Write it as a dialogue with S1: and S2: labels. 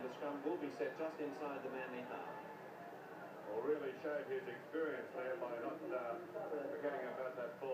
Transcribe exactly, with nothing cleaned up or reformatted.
S1: and the scrum will be set just inside the Manly half.
S2: Well, really showed his experience there by not uh, forgetting about that ball.